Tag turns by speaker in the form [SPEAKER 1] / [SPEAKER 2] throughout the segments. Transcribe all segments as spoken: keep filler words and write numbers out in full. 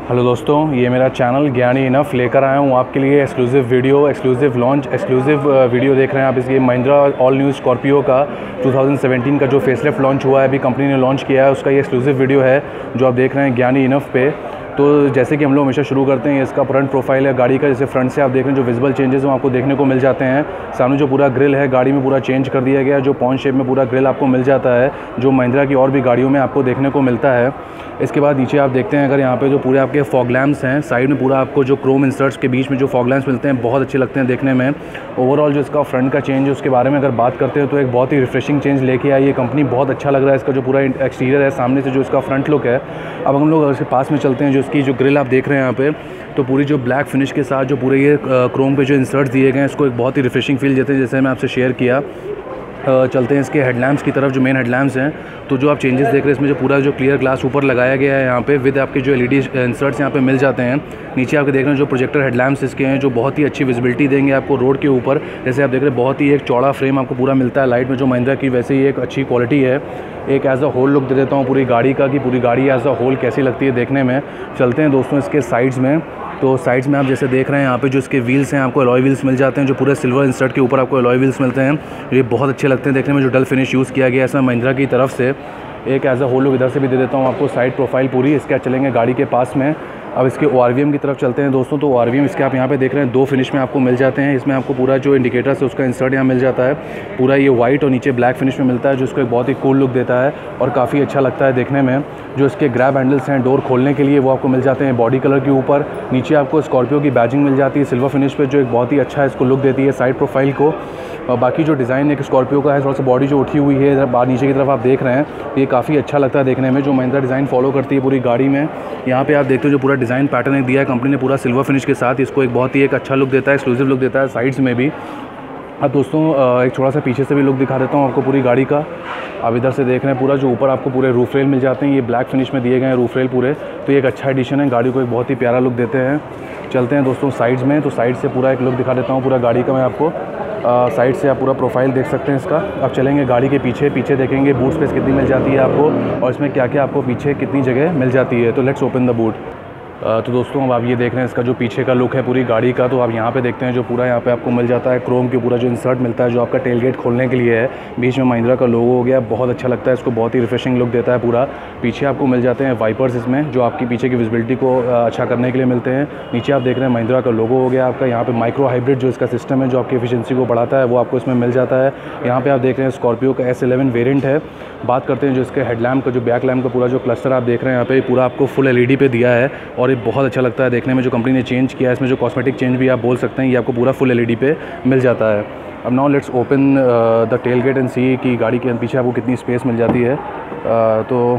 [SPEAKER 1] Hello दोस्तों, ये मेरा चैनल ज्ञानी इनफ लेकर आया हूँ आपके लिए exclusive video, exclusive launch, exclusive video देख रहे हैं आप। इसकी महिंद्रा ऑल न्यू स्कॉर्पियो का दो हज़ार सत्रह का जो फेसलिफ्ट लॉन्च हुआ है, अभी कंपनी ने लॉन्च किया है, उसका ये एक्सक्लूसिव वीडियो है जो आप देख रहे हैं ज्ञानी इनफ पे। तो जैसे कि हम लोग हमेशा शुरू करते हैं, इसका फ्रंट प्रोफाइल है गाड़ी का। जैसे फ्रंट से आप देख रहे हैं जो विजुअल चेंजेस वो आपको देखने को मिल जाते हैं। सामने जो पूरा ग्रिल है गाड़ी में पूरा चेंज कर दिया गया है, जो पॉइंट शेप में पूरा ग्रिल आपको मिल जाता है, जो महिंद्रा की और भी गाड़ियों में आपको देखने को मिलता है। इसके बाद नीचे आप देखते हैं अगर यहाँ पे जो पूरे आपके फॉग लैम्प्स हैं, साइड में पूरा आपको जो क्रोम इंसर्ट्स के बीच में जो फॉग लैम्प्स मिलते हैं बहुत अच्छे लगते हैं देखने में। ओवरऑल जो इसका फ्रंट का चेंज है उसके बारे में अगर बात करते हैं तो एक बहुत ही रिफ्रेशिंग चेंज लेके आई है कंपनी। बहुत अच्छा लग रहा है इसका जो पूरा एक्सटीरियर है, सामने से जो इसका फ्रंट लुक है। अब हम लोग अगर इसके पास में चलते हैं, जो इसकी जो ग्रिल आप देख रहे हैं यहाँ पे, तो पूरी जो ब्लैक फिनिश के साथ जो पूरे ये क्रोम पे जो इंसर्ट्स दिए गए हैं, इसको एक बहुत ही रिफ्रेशिंग फील देते हैं, जैसे मैं आपसे शेयर किया। चलते हैं इसके हेडलैम्प्स की तरफ, जो मेन हेडलैम्प्स हैं। तो जो आप चेंजेस देख रहे हैं इसमें जो पूरा जो क्लियर ग्लास ऊपर लगाया गया है यहाँ पे, विद आपके जो एलईडी इंसर्ट्स यहाँ पे मिल जाते हैं। नीचे आपके देख रहे हैं जो प्रोजेक्टर हेडलैम्प्स इसके हैं, जो बहुत ही अच्छी विजिबिलिटी देंगे आपको रोड के ऊपर। जैसे आप देख रहे हैं बहुत ही एक चौड़ा फ्रेम आपको पूरा मिलता है लाइट में, जो महिंद्रा की वैसे ही एक अच्छी क्वालिटी है। एक एज अ होल लुक दे देता हूँ पूरी गाड़ी का कि पूरी गाड़ी एज अ होल कैसी लगती है देखने में। चलते हैं दोस्तों इसके साइड्स में। तो साइड्स में आप जैसे देख रहे हैं यहाँ पे जो इसके व्हील्स हैं आपको अलॉय व्हील्स मिल जाते हैं, जो पूरे सिल्वर इंसर्ट के ऊपर आपको अलॉय व्हील्स मिलते हैं। ये बहुत अच्छे लगते हैं देखने में, जो डल फिनिश यूज़ किया गया है इसमें महिंद्रा की तरफ से। एक एज अ होल लुक इधर से भी दे देता हूँ आपको, साइड प्रोफाइल पूरी। इसके चलेंगे गाड़ी के पास में। अब इसके ओ आर वी एम की तरफ चलते हैं दोस्तों। तो ओ आर वी एम इसके आप यहाँ पे देख रहे हैं दो फिनिश में आपको मिल जाते हैं। इसमें आपको पूरा जो इंडिकेटर्स है उसका इंसर्ट यहाँ मिल जाता है, पूरा ये वाइट और नीचे ब्लैक फिनिश में मिलता है, जो इसको एक बहुत ही कूल लुक देता है और काफ़ी अच्छा लगता है देखने में। जो इसके ग्रैब हैंडल्स हैं डोर खोलने के लिए, वो आपको मिल जाते हैं बॉडी कलर के ऊपर। नीचे आपको स्कॉर्पियो की बैजिंग मिल जाती है सिल्वर फिनिश पे, जो एक बहुत ही अच्छा इसको लुक देती है साइड प्रोफाइल को। और बाकी जो डिज़ाइन एक स्कॉर्पियो का है, थोड़ा सा बॉडी जो उठी हुई है इधर बाहर नीचे की तरफ आप देख रहे हैं, ये काफ़ी अच्छा लगता है देखने में, जो महिंद्रा डिज़ाइन फॉलो करती है पूरी गाड़ी में। यहाँ पे आप देखते हो जो पूरा डिज़ाइन पैटर्न दिया है कंपनी ने पूरा सिल्वर फिनिश के साथ, इसको एक बहुत ही एक अच्छा लुक देता है, एक्सक्लूसिव लुक देता है साइड्स में भी। अब दोस्तों एक थोड़ा सा पीछे से भी लुक दिखा देता हूँ आपको पूरी गाड़ी का। अब इधर से देख रहे हैं पूरा जो ऊपर आपको पूरे रूफ रेल मिल जाते हैं, ये ब्लैक फिनिश में दिए गए हैं रूफ रेल पूरे। तो ये एक अच्छा एडिशन है, गाड़ी को एक बहुत ही प्यारा लुक देते हैं। चलते हैं दोस्तों साइड्स में। तो साइड से पूरा एक लुक दिखा देता हूँ पूरा गाड़ी का मैं आपको। साइड से आप पूरा प्रोफाइल देख सकते हैं इसका। अब चलेंगे गाड़ी के पीछे। पीछे देखेंगे बूट स्पेस कितनी मिल जाती है आपको, और इसमें क्या क्या आपको पीछे कितनी जगह मिल जाती है। तो लेट्स ओपन द बूट। तो दोस्तों अब आप ये देख रहे हैं इसका जो पीछे का लुक है पूरी गाड़ी का। तो आप यहाँ पे देखते हैं जो पूरा यहाँ पे आपको मिल जाता है क्रोम के पूरा जो इंसर्ट मिलता है, जो आपका टेल गेट खोलने के लिए है। बीच में महिंद्रा का लोगो हो गया, बहुत अच्छा लगता है, इसको बहुत ही रिफ्रेशिंग लुक देता है पूरा। पीछे आपको मिल जाते हैं वाइपर्स इसमें, जो आपकी पीछे की विजिबिलिटी को अच्छा करने के लिए मिलते हैं। नीचे आप देख रहे हैं महिंद्रा का लोगो हो गया आपका। यहाँ पे माइक्रो हाइब्रिड जो इसका सिस्टम है, जो आपकी एफिशिएंसी को बढ़ाता है, वो आपको इसमें मिल जाता है। यहाँ पे आप देख रहे हैं स्कॉर्पियो का एस इलेवन वेरिएंट है। बात करते हैं जो इसके हेडलैम्प का जो बैक लैम्प का पूरा जो क्लस्टर आप देख रहे हैं यहाँ पे, पूरा आपको फुल एल ई डी पे दिया है, और ये बहुत अच्छा लगता है देखने में। जो कंपनी ने चेंज किया है इसमें, जो कॉस्मेटिक चेंज भी आप बोल सकते हैं, ये आपको पूरा फुल एलईडी पे मिल जाता है। अब now let's open the tailgate and see कि गाड़ी के पीछे आपको कितनी स्पेस मिल जाती है। uh, तो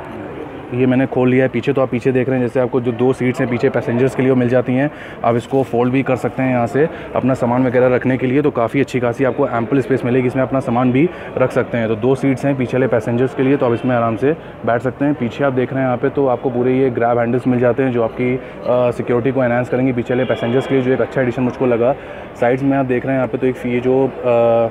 [SPEAKER 1] ये मैंने खोल लिया है पीछे। तो आप पीछे देख रहे हैं जैसे आपको जो दो सीट्स हैं पीछे पैसेंजर्स के लिए मिल जाती हैं। आप इसको फोल्ड भी कर सकते हैं यहाँ से अपना सामान वगैरह रखने के लिए। तो काफ़ी अच्छी खासी आपको एम्पल स्पेस मिलेगी, इसमें अपना सामान भी रख सकते हैं। तो दो सीट्स हैं पीछे वाले पैसेंजर्स के लिए, तो आप इसमें आराम से बैठ सकते हैं। पीछे आप देख रहे हैं यहाँ पे तो आपको पूरे ये ग्रैब हैंडल्स मिल जाते हैं, जो आपकी सिक्योरिटी को एनहांस करेंगे पीछे वाले पैसेंजर्स के लिए, जो एक अच्छा एडिशन मुझको लगा। साइड्स में आप देख रहे हैं यहाँ पे तो एक ये जो आ,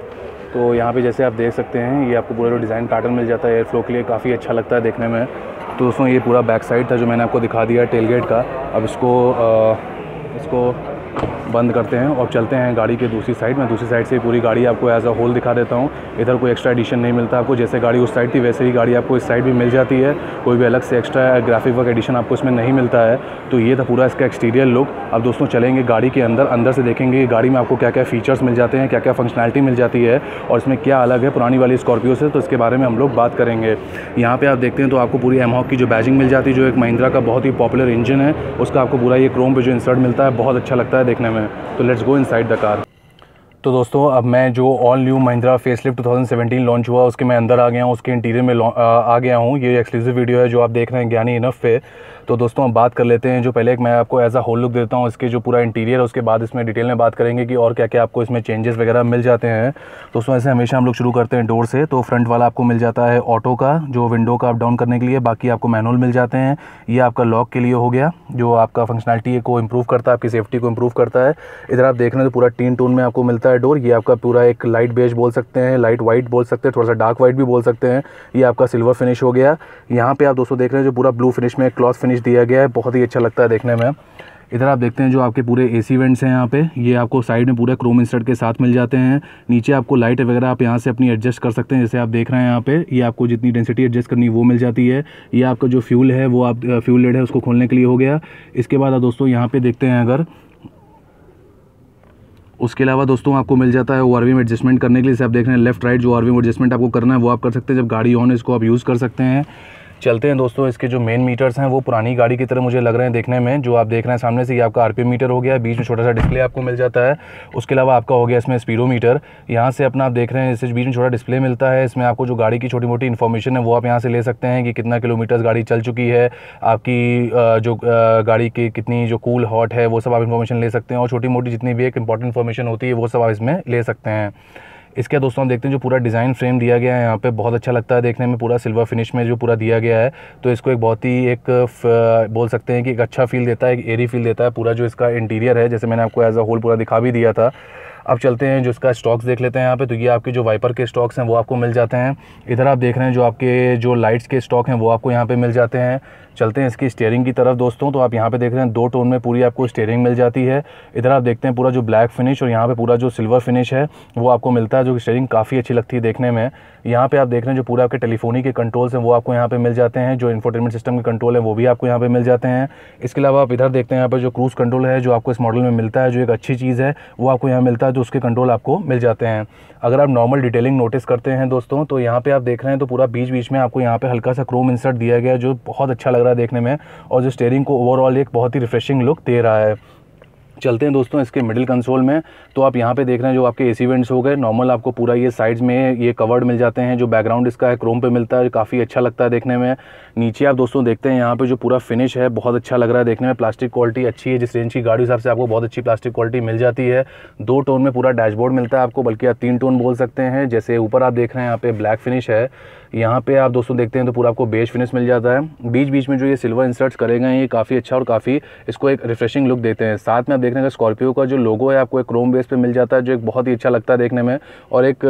[SPEAKER 1] तो यहाँ पे जैसे आप देख सकते हैं ये आपको पूरा जो डिज़ाइन पैटर्न मिल जाता है एयर फ्लो के लिए, काफ़ी अच्छा लगता है देखने में। तो दोस्तों ये पूरा बैक साइड था जो मैंने आपको दिखा दिया टेल गेट का। अब इसको आ, इसको बंद करते हैं और चलते हैं गाड़ी के दूसरी साइड में। दूसरी साइड से पूरी गाड़ी आपको एज अ होल दिखा देता हूँ। इधर कोई एक्स्ट्रा एडिशन नहीं मिलता आपको, जैसे गाड़ी उस साइड थी वैसे ही गाड़ी आपको इस साइड भी मिल जाती है। कोई भी अलग से एक्स्ट्रा ग्राफिक वर्क एडिशन आपको इसमें नहीं मिलता है। तो ये था पूरा इसका एक्सटीरियर लुक। अब दोस्तों चलेंगे गाड़ी के अंदर। अंदर से देखेंगे गाड़ी में आपको क्या क्या फीचर्स मिल जाते हैं, क्या क्या फंक्शनैलिटी मिल जाती है, और इसमें क्या अलग है पुरानी वाली स्कॉर्पियो से, तो इसके बारे में हम लोग बात करेंगे। यहाँ पर आप देखते हैं तो आपको पूरी एमहॉक की जो बैजिंग मिल जाती है, जो एक महिंद्रा का बहुत ही पॉपुलर इंजन है, उसका आपको पूरा ये क्रोम पे जो इंसर्ट मिलता है, बहुत अच्छा लगता है देखने में। तो let's go inside the car. तो दोस्तों अब मैं जो ऑल न्यू महिंद्रा फेसलिफ्ट दो हज़ार सत्रह लॉन्च हुआ उसके मैं अंदर आ गया हूँ, उसके इंटीरियर में आ गया हूँ। ये एक्सक्लूसिव वीडियो है जो आप देख रहे हैं ज्ञानी इनफ पे। तो दोस्तों अब बात कर लेते हैं, जो पहले एक मैं आपको एज अ होल लुक देता हूँ इसके जो पूरा इंटीरियर है, उसके बाद इसमें डिटेल में बात करेंगे कि और क्या क्या आपको इसमें चेंजेस वगैरह मिल जाते हैं। दोस्तों ऐसे हमेशा हम लोग शुरू करते हैं डोर से। तो फ्रंट वाला आपको मिल जाता है ऑटो का, जो विंडो का अप डाउन करने के लिए, बाकी आपको मैनुअल मिल जाते हैं। ये आपका लॉक के लिए हो गया, जो आपका फंक्शनैलिटी को इम्प्रूव करता है, आपकी सेफ्टी को इम्प्रूव करता है। इधर आप देख रहे हैं तो पूरा टीन टोन में आपको मिलता है है डोर, ये आपका पूरा एक लाइट बेज बोल सकते हैं, लाइट वाइट बोल सकते हैं, थोड़ा सा डार्क वाइट भी बोल सकते हैं। ये आपका सिल्वर फिनिश हो गया। यहाँ पे आप दोस्तों देख रहे हैं जो पूरा ब्लू फिनिश में क्लॉथ फिनिश दिया गया है, बहुत ही अच्छा लगता है देखने में। इधर आप देखते हैं जो आपके पूरे एसी वेंट्स हैं यहाँ पे, ये आपको साइड में पूरा क्रोम इंसर्ट के साथ मिल जाते हैं। नीचे आपको लाइट वगैरह आप यहाँ से अपनी एडजस्ट कर सकते हैं, जैसे आप देख रहे हैं यहाँ पे, ये आपको जितनी डेंसिटी एडजस्ट करनी वो मिल जाती है। ये आपका जो फ्यूल है वो आप फ्यूल लेड है उसको खोलने के लिए हो गया। इसके बाद आप दोस्तों यहाँ पे देखते हैं अगर, उसके अलावा दोस्तों आपको मिल जाता है ओ आर वी में एडजस्टमेंट करने के लिए। जैसे आप देख रहे हैं लेफ्ट राइट जो ओ आर वी में एडजस्टमेंट आपको करना है वो आप कर सकते हैं, जब गाड़ी ऑन है इसको आप यूज़ कर सकते हैं। चलते हैं दोस्तों, इसके जो मेन मीटर्स हैं वो पुरानी गाड़ी की तरह मुझे लग रहे हैं देखने में। जो आप देख रहे हैं सामने से, ये आपका आरपीएम मीटर हो गया, बीच में छोटा सा डिस्प्ले आपको मिल जाता है। उसके अलावा आपका हो गया इसमें स्पीडोमीटर, यहाँ से अपना आप देख रहे हैं इस बीच में छोटा डिस्प्ले मिलता है। इसमें आपको जो गाड़ी की छोटी मोटी इन्फॉर्मेशन है वो आप यहाँ से ले सकते हैं कि कितना किलोमीटर्स गाड़ी चल चुकी है, आपकी जो गाड़ी की कितनी जो कूल हॉट है वो सब आप इन्फॉर्मेशन ले सकते हैं, और छोटी मोटी जितनी भी एक इंपॉर्टेंट इन्फॉर्मेशन होती है वो सब आप इसमें ले सकते हैं। इसके दोस्तों हम देखते हैं जो पूरा डिज़ाइन फ्रेम दिया गया है यहाँ पे, बहुत अच्छा लगता है देखने में, पूरा सिल्वर फिनिश में जो पूरा दिया गया है, तो इसको एक बहुत ही एक बोल सकते हैं कि एक अच्छा फील देता है, एक एरी फील देता है। पूरा जो इसका इंटीरियर है, जैसे मैंने आपको एज अ होल पूरा दिखा भी दिया था। अब चलते हैं जो इसका स्टॉक्स देख लेते हैं यहाँ पे, तो ये आपके जो वाइपर के स्टॉक्स हैं वो आपको मिल जाते हैं। इधर आप देख रहे हैं जो आपके जो लाइट्स के स्टॉक हैं वो आपको यहाँ पे मिल जाते हैं। चलते हैं इसकी स्टीयरिंग की तरफ दोस्तों, तो आप यहाँ पे देख रहे हैं दो टोन में पूरी आपको स्टीयरिंग मिल जाती है। इधर आप देखते हैं पूरा जो ब्लैक फिनिश और यहाँ पे पूरा जो सिल्वर फिनिश है वो आपको मिलता है, जो स्टीयरिंग काफ़ी अच्छी लगती है देखने में। यहाँ पे आप देख रहे हैं जो पूरा आपके टेलीफोनी के कंट्रोल्स हैं वो आपको यहाँ पे मिल जाते हैं, जो इंफोटेनमेंट सिस्टम के कंट्रोल है वो भी आपको यहाँ पे मिल जाते हैं। इसके अलावा आप इधर देखते हैं यहाँ पर जो क्रूज़ कंट्रोल है जो आपको इस मॉडल में मिलता है, जो एक अच्छी चीज़ है वो आपको यहाँ मिलता है, जो उसके कंट्रोल आपको मिल जाते हैं। अगर आप नॉर्मल डिटेलिंग नोटिस करते हैं दोस्तों, तो यहाँ पे आप देख रहे हैं तो पूरा बीच बीच में आपको यहाँ पे हल्का सा क्रोम इंसर्ट दिया गया है, जो बहुत अच्छा लग रहा है देखने में, और जो स्टीयरिंग को ओवरऑल एक बहुत ही रिफ्रेशिंग लुक दे रहा है। चलते हैं दोस्तों इसके मिडिल कंसोल में, तो आप यहाँ पे देख रहे हैं जो आपके एसी वेंट्स हो गए नॉर्मल, आपको पूरा ये साइड्स में ये कवर्ड मिल जाते हैं। जो बैकग्राउंड इसका है क्रोम पे मिलता है, काफ़ी अच्छा लगता है देखने में। नीचे आप दोस्तों देखते हैं यहाँ पे जो पूरा फिनिश है बहुत अच्छा लग रहा है देखने में, प्लास्टिक क्वालिटी अच्छी है, जिस रेंज की गाड़ी हिसाब से आपको बहुत अच्छी प्लास्टिक क्वालिटी मिल जाती है। दो टोन में पूरा डैशबोर्ड मिलता है आपको, बल्कि आप तीन टोन बोल सकते हैं। जैसे ऊपर आप देख रहे हैं यहाँ पे ब्लैक फिनिश है, यहाँ पे आप दोस्तों देखते हैं तो पूरा आपको बेज फिनिश मिल जाता है। बीच बीच में जो ये सिल्वर इंसर्ट्स करे गए हैं ये काफ़ी अच्छा और काफ़ी इसको एक रिफ्रेशिंग लुक देते हैं। साथ में आप देख रहे हैं स्कॉर्पियो का जो लोगो है आपको एक क्रोम बेस पे मिल जाता है, जो एक बहुत ही अच्छा लगता है देखने में, और एक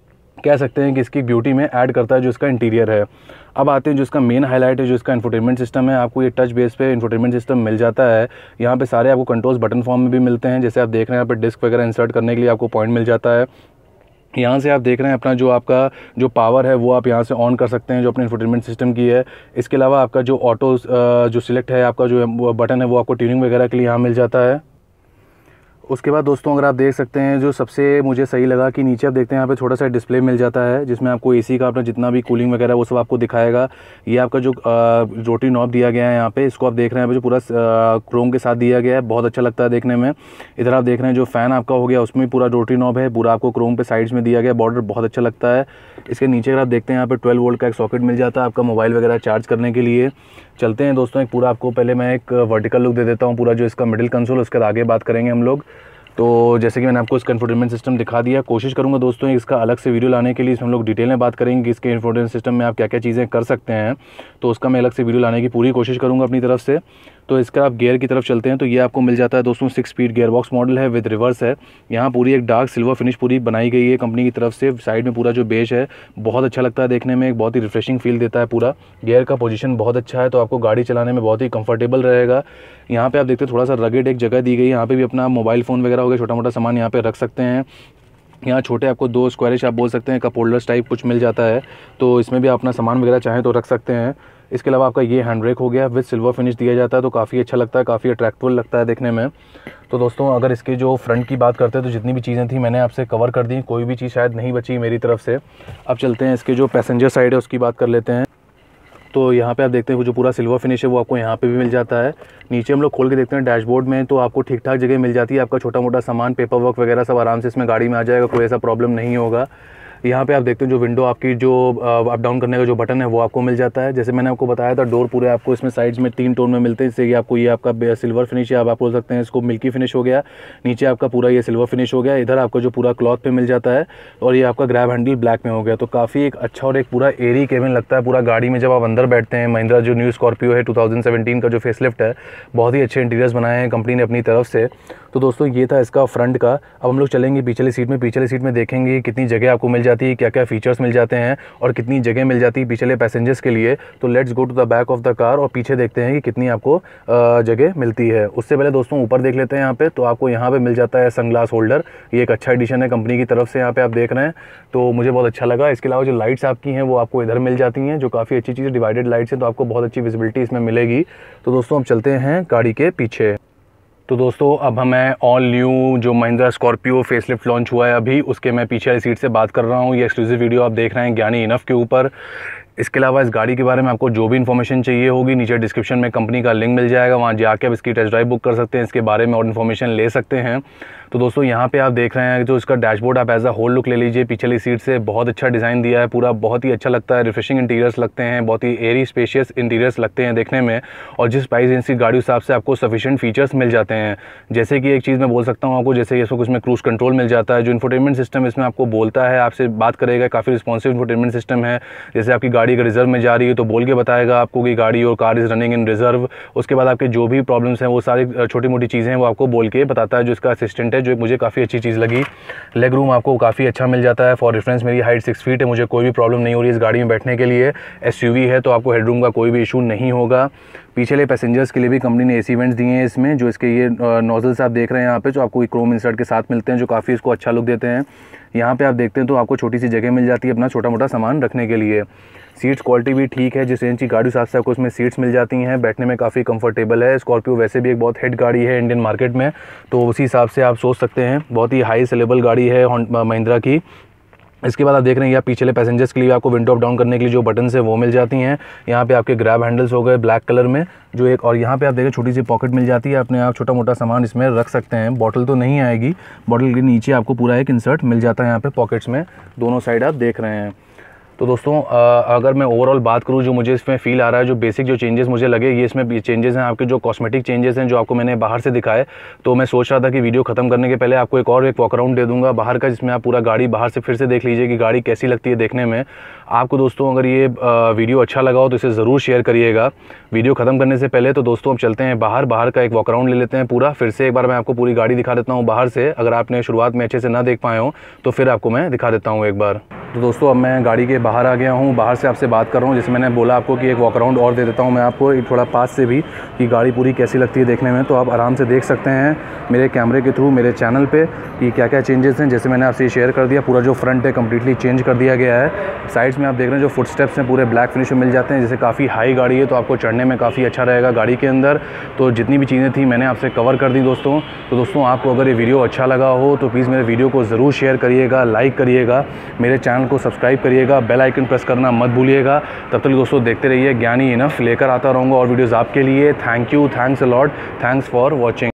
[SPEAKER 1] कह सकते हैं कि इसकी ब्यूटी में ऐड करता है जो इसका इंटीरियर है। अब आते हैं जो इसका मेन हाईलाइट है, जो इसका इंफोटेनमेंट सिस्टम है। आपको ये टच बेस पे इंफोटेनमेंट सिस्टम मिल जाता है। यहाँ पे सारे आपको कंट्रोल्स बटन फॉर्म में भी मिलते हैं, जैसे आप देख रहे हैं यहाँ पे डिस्क वगैरह इंसर्ट करने के लिए आपको पॉइंट मिल जाता है। यहाँ से आप देख रहे हैं अपना जो आपका जो पावर है वो आप यहाँ से ऑन कर सकते हैं, जो अपने इंफोटेनमेंट सिस्टम की है। इसके अलावा आपका जो ऑटो जो सिलेक्ट है आपका जो बटन है वो आपको ट्यूनिंग वगैरह के लिए यहाँ मिल जाता है। उसके बाद दोस्तों अगर आप देख सकते हैं जो सबसे मुझे सही लगा कि नीचे आप देखते हैं यहाँ पे छोटा सा डिस्प्ले मिल जाता है, जिसमें आपको एसी का अपना जितना भी कूलिंग वगैरह वो सब आपको दिखाएगा। ये आपका जो रोटरी नॉब दिया गया है यहाँ पे, इसको आप देख रहे हैं जो पूरा क्रोम के साथ दिया गया है, बहुत अच्छा लगता है देखने में। इधर आप देख रहे हैं जो फ़ैन आपका हो गया उसमें पूरा रोटरी नॉब है, पूरा आपको क्रोम पे साइड्स में दिया गया, बॉर्डर बहुत अच्छा लगता है। इसके नीचे अगर आप देखते हैं यहाँ पे ट्वेल्व वोल्ट का एक सॉकेट मिल जाता है आपका मोबाइल वगैरह चार्ज करने के लिए। चलते हैं दोस्तों एक पूरा आपको पहले मैं एक वर्टिकल लुक दे देता हूँ पूरा जो इसका मिडिल कंसोल, उसके बाद आगे बात करेंगे हम लोग। तो जैसे कि मैंने आपको इसका इंफोटेनमेंट सिस्टम दिखा दिया, कोशिश करूंगा दोस्तों इसका अलग से वीडियो लाने के लिए, इसमें हम लोग डिटेल में बात करेंगे कि इसके इंफोटेनमेंट सिस्टम में आप क्या क्या चीज़ें कर सकते हैं, तो उसका मैं अलग से वीडियो लाने की पूरी कोशिश करूंगा अपनी तरफ से। तो इसका आप गियर की तरफ चलते हैं, तो ये आपको मिल जाता है दोस्तों six speed gear box model है विद रिवर्स है। यहाँ पूरी एक डार्क सिल्वर फिनिश पूरी बनाई गई है कंपनी की तरफ से। साइड में पूरा जो बेस है बहुत अच्छा लगता है देखने में, एक बहुत ही रिफ्रेशिंग फील देता है। पूरा गियर का पोजीशन बहुत अच्छा है, तो आपको गाड़ी चलाने में बहुत ही कंफर्टेबल रहेगा। यहाँ पे आप देखते हैं थोड़ा सा रगेड एक जगह दी गई है, यहाँ पे भी अपना मोबाइल फ़ोन वगैरह हो गया, छोटा मोटा सामान यहाँ पे रख सकते हैं। यहाँ छोटे आपको दो स्क्वायरिश आप बोल सकते हैं कप होल्डर्स टाइप कुछ मिल जाता है, तो इसमें भी आप अपना सामान वगैरह चाहें तो रख सकते हैं। इसके अलावा आपका ये हैंड ब्रेक हो गया विद सिल्वर फिनिश दिया जाता है, तो काफ़ी अच्छा लगता है, काफ़ी अट्रैक्टिव लगता है देखने में। तो दोस्तों अगर इसके जो फ्रंट की बात करते हैं तो जितनी भी चीज़ें थी मैंने आपसे कवर कर दी, कोई भी चीज़ शायद नहीं बची मेरी तरफ से। अब चलते हैं इसके जो पैसेंजर साइड है उसकी बात कर लेते हैं। तो यहाँ पे आप देखते हैं वो जो पूरा सिल्वर फिनिश है वो आपको यहाँ पे भी मिल जाता है। नीचे हम लोग खोल के देखते हैं डैशबोर्ड में, तो आपको ठीक ठाक जगह मिल जाती है, आपका छोटा मोटा सामान पेपर वर्क वगैरह सब आराम से इसमें गाड़ी में आ जाएगा, कोई ऐसा प्रॉब्लम नहीं होगा। यहाँ पे आप देखते हैं जो विंडो आपकी जो अप डाउन करने का जो बटन है वो आपको मिल जाता है। जैसे मैंने आपको बताया था, डोर पूरे आपको इसमें साइड्स में तीन टोन में मिलते हैं, जिससे कि आपको ये आपका सिल्वर फिनिश है, आप बोल सकते हैं इसको मिल्की फिनिश हो गया। नीचे आपका पूरा ये सिल्वर फिनिश हो गया, इधर आपका जो पूरा क्लॉथ पे मिल जाता है, और ये आपका ग्रैब हैंडल ब्लैक में हो गया। तो काफ़ी एक अच्छा और एक पूरा एरी केबिन लगता है पूरा गाड़ी में जब आप अंदर बैठते हैं। महिंद्रा जो न्यू स्कॉर्पियो है टू थाउजेंड सेवेंटीन का जो फेसलिफ्ट है, बहुत ही अच्छे इंटीरियर्स बनाए हैं कंपनी ने अपनी तरफ से। तो दोस्तों ये था इसका फ्रंट का। अब हम लोग चलेंगे पिछले सीट में। पिछले सीट में देखेंगे कितनी जगह आपको मिल जाती है, क्या क्या फीचर्स मिल जाते हैं और कितनी जगह मिल जाती है पिछले पैसेंजर्स के लिए। तो let's go to the back of the car और पीछे देखते हैं कि कितनी आपको जगह मिलती है। उससे पहले दोस्तों ऊपर देख लेते हैं। यहाँ पे तो आपको यहाँ पे मिल जाता है सनग्लास होल्डर। ये एक अच्छा एडिशन है कंपनी की तरफ से, यहाँ पे आप देख रहे हैं, तो मुझे बहुत अच्छा लगा। इसके अलावा जो लाइट्स आपकी हैं वो आपको इधर मिल जाती हैं, जो काफ़ी अच्छी चीज़ है, डिवाइडेड लाइट्स हैं, तो आपको बहुत अच्छी विजिबिलिटी इसमें मिलेगी। तो दोस्तों अब चलते हैं गाड़ी के पीछे। तो दोस्तों अब हमें ऑल न्यू जो महिंद्रा स्कॉर्पियो फेसलिफ्ट लॉन्च हुआ है अभी, उसके मैं पीछे वाली सीट से बात कर रहा हूँ। ये एक्सक्लूसिव वीडियो आप देख रहे हैं ज्ञानी इनफ के ऊपर। इसके अलावा इस गाड़ी के बारे में आपको जो भी इन्फॉर्मेशन चाहिए होगी, नीचे डिस्क्रिप्शन में कंपनी का लिंक मिल जाएगा, वहाँ जाके आप इसकी टेस्ट ड्राइव बुक कर सकते हैं, इसके बारे में और इन्फॉर्मेशन ले सकते हैं। तो दोस्तों यहाँ पे आप देख रहे हैं जो इसका डैशबोर्ड आप एज अ होल लुक ले लीजिए पिछली सीट से, बहुत अच्छा डिज़ाइन दिया है पूरा, बहुत ही अच्छा लगता है। रिफ्रेशिंग इंटीरियर्स लगते हैं, बहुत ही एरी स्पेशियस इंटीरियर्स लगते हैं देखने में, और जिस प्राइस रेंज की गाड़ी हिसाब से आपको सफिशिएंट फीचर्स मिल जाते हैं। जैसे कि एक चीज़ मैं बोल सकता हूँ आपको, जैसे इसको कुछ में क्रूज़ कंट्रोल मिल जाता है, जो इंफोटेनमेंट सिस्टम इसमें आपको बोलता है, आपसे बात करेगा, काफ़ी रिस्पॉन्सिव इंफोटेनमेंट सिस्टम है। जैसे आपकी गाड़ी का रिजर्व में जा रही है तो बोल के बताएगा आपको कि गाड़ी और car is running in reserve. उसके बाद आपके जो भी प्रॉब्लम्स हैं वो सारी छोटी मोटी चीज़ें हैं वो आपको बोल के बताता है, जो इसका असिस्टेंट है, जो मुझे काफ़ी अच्छी चीज़ लगी। लेग रूम आपको काफ़ी अच्छा मिल जाता है। फॉर रेफरेंस मेरी हाइट सिक्स फीट है, मुझे कोई भी प्रॉब्लम नहीं हो रही है इस गाड़ी में बैठने के लिए। एसयूवी है तो आपको हेडरूम का कोई भी इशू नहीं होगा। पिछले पैसेंजर्स के लिए भी कंपनी ने एसी वेंट्स दिए हैं इसमें, जो इसके ये नोजल्स आप देख रहे हैं यहाँ पे, जो आपको क्रोम इंसर्ट के साथ मिलते हैं, जो काफ़ी इसको अच्छा लुक देते हैं। यहाँ पे आप देखते हैं तो आपको छोटी सी जगह मिल जाती है अपना छोटा मोटा सामान रखने के लिए। सीट्स क्वालिटी भी ठीक है, जिस रेंज की गाड़ी हिसाब से आपको उसमें सीट्स मिल जाती हैं, बैठने में काफ़ी कंफर्टेबल है। स्कॉर्पियो वैसे भी एक बहुत हिट गाड़ी है इंडियन मार्केट में, तो उसी हिसाब से आप सोच सकते हैं बहुत ही हाई सेलेबल गाड़ी है महिंद्रा की। इसके बाद आप देख रहे हैं यहाँ पिछले पैसेंजर्स के लिए आपको विंडो अप डाउन करने के लिए जो बटन्स है वो मिल जाती हैं। यहाँ पे आपके ग्रैब हैंडल्स हो गए ब्लैक कलर में, जो एक, और यहाँ पे आप देखें छोटी सी पॉकेट मिल जाती है, अपने आप छोटा मोटा सामान इसमें रख सकते हैं। बॉटल तो नहीं आएगी, बॉटल के नीचे आपको पूरा एक इंसर्ट मिल जाता है यहाँ पे पॉकेट्स में, दोनों साइड आप देख रहे हैं। तो दोस्तों अगर मैं ओवरऑल बात करूँ, जो मुझे इसमें फ़ील आ रहा है, जो बेसिक जो चेंजेस मुझे लगे, ये इसमें चेंजेस हैं आपके जो कॉस्मेटिक चेंजेस हैं, जो आपको मैंने बाहर से दिखाए। तो मैं सोच रहा था कि वीडियो ख़त्म करने के पहले आपको एक और एक वॉक अराउंड दे दूंगा बाहर का, जिसमें आप पूरा गाड़ी बाहर से फिर से देख लीजिए कि गाड़ी कैसी लगती है देखने में आपको। दोस्तों अगर ये वीडियो अच्छा लगा हो तो इसे ज़रूर शेयर करिएगा वीडियो ख़त्म करने से पहले। तो दोस्तों अब चलते हैं बाहर, बाहर का एक वॉक अराउंड ले लेते हैं पूरा। फिर से एक बार मैं आपको पूरी गाड़ी दिखा देता हूँ बाहर से, अगर आपने शुरुआत में अच्छे से ना देख पाए हो तो फिर आपको मैं दिखा देता हूँ एक बार। तो दोस्तों अब मैं गाड़ी के बाहर आ गया हूँ, बाहर से आपसे बात कर रहा हूँ। जैसे मैंने बोला आपको कि एक वॉक अराउंड और दे देता हूँ मैं आपको एक थोड़ा पास से भी, कि गाड़ी पूरी कैसी लगती है देखने में। तो आप आराम से देख सकते हैं मेरे कैमरे के थ्रू मेरे चैनल पे कि क्या क्या चेंजेस हैं। जैसे मैंने आपसे शेयर कर दिया, पूरा जो फ्रंट है कम्प्लीटली चेंज कर दिया गया है। साइड्स में आप देख रहे हैं जो फुट स्टेप्स हैं पूरे ब्लैक फिनिश में मिल जाते हैं। जैसे काफ़ी हाई गाड़ी है तो आपको चढ़ने में काफ़ी अच्छा रहेगा गाड़ी के अंदर। तो जितनी भी चीज़ें थी मैंने आपसे कवर कर दी दोस्तों। तो दोस्तों आपको अगर ये वीडियो अच्छा लगा हो तो प्लीज़ मेरे वीडियो को ज़रूर शेयर करिएगा, लाइक करिएगा, मेरे चैनल को सब्सक्राइब करिएगा, बेल आइकन प्रेस करना मत भूलिएगा। तब तक दोस्तों देखते रहिए ज्ञानी इनफ, लेकर आता रहूँगा और वीडियोज़ आपके लिए। Thank you, thanks a lot, thanks for watching.